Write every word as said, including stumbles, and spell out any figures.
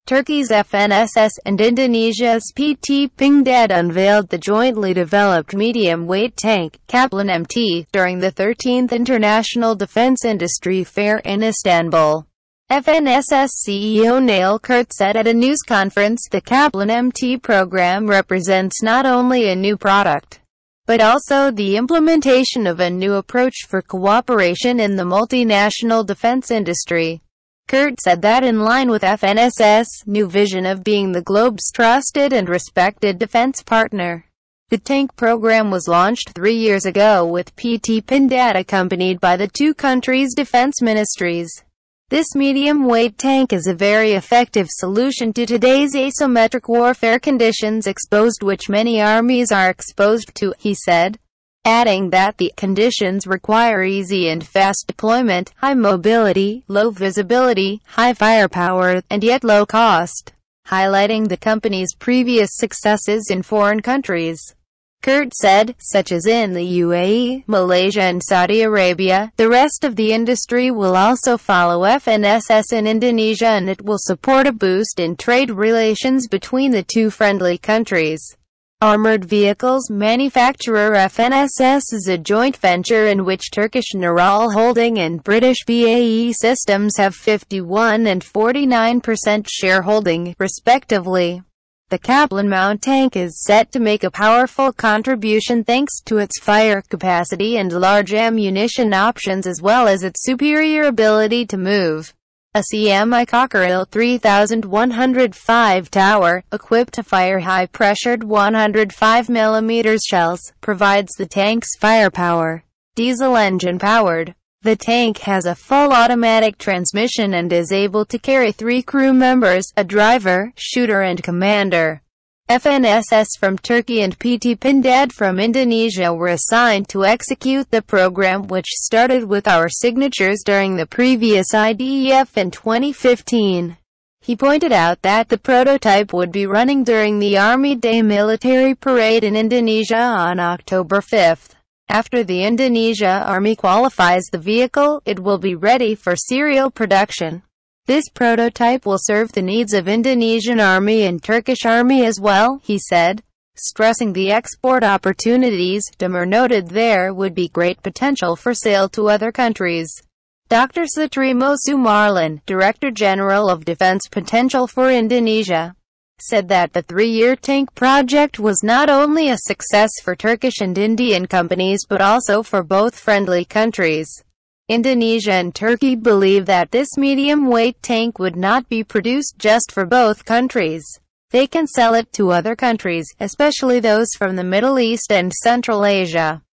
Turkey's F N S S and Indonesia's P T Pindad unveiled the jointly developed medium-weight tank, KAPLAN M T, during the thirteenth International Defense Industry Fair in Istanbul. F N S S C E O Neil Kurt said at a news conference the KAPLAN M T program represents not only a new product, but also the implementation of a new approach for cooperation in the multinational defense industry. Kurt said that in line with F N S S' new vision of being the globe's trusted and respected defense partner, the tank program was launched three years ago with P T Pindad accompanied by the two countries' defense ministries. This medium-weight tank is a very effective solution to today's asymmetric warfare conditions exposed which many armies are exposed to, he said, adding that the conditions require easy and fast deployment, high mobility, low visibility, high firepower, and yet low cost, highlighting the company's previous successes in foreign countries. Kurt said, such as in the U A E, Malaysia and Saudi Arabia, the rest of the industry will also follow F N S S in Indonesia and it will support a boost in trade relations between the two friendly countries. Armored vehicles manufacturer F N S S is a joint venture in which Turkish Nural Holding and British B A E Systems have fifty-one and forty-nine percent shareholding, respectively. The KAPLAN M T tank is set to make a powerful contribution thanks to its fire capacity and large ammunition options as well as its superior ability to move. A C M I Cockerill three thousand one hundred five tower, equipped to fire high-pressured one hundred five millimeter shells, provides the tank's firepower. Diesel engine-powered. The tank has a full automatic transmission and is able to carry three crew members, a driver, shooter and commander. F N S S from Turkey and P T Pindad from Indonesia were assigned to execute the program which started with our signatures during the previous I D E F in twenty fifteen. He pointed out that the prototype would be running during the Army Day military parade in Indonesia on October fifth. After the Indonesia Army qualifies the vehicle, it will be ready for serial production. This prototype will serve the needs of Indonesian Army and Turkish Army as well, he said, stressing the export opportunities. Demir noted there would be great potential for sale to other countries. Doctor Sutrimo Sumarlan, Director General of Defense Potential for Indonesia, said that the three-year tank project was not only a success for Turkish and Indian companies but also for both friendly countries. Indonesia and Turkey believe that this medium-weight tank would not be produced just for both countries. They can sell it to other countries, especially those from the Middle East and Central Asia.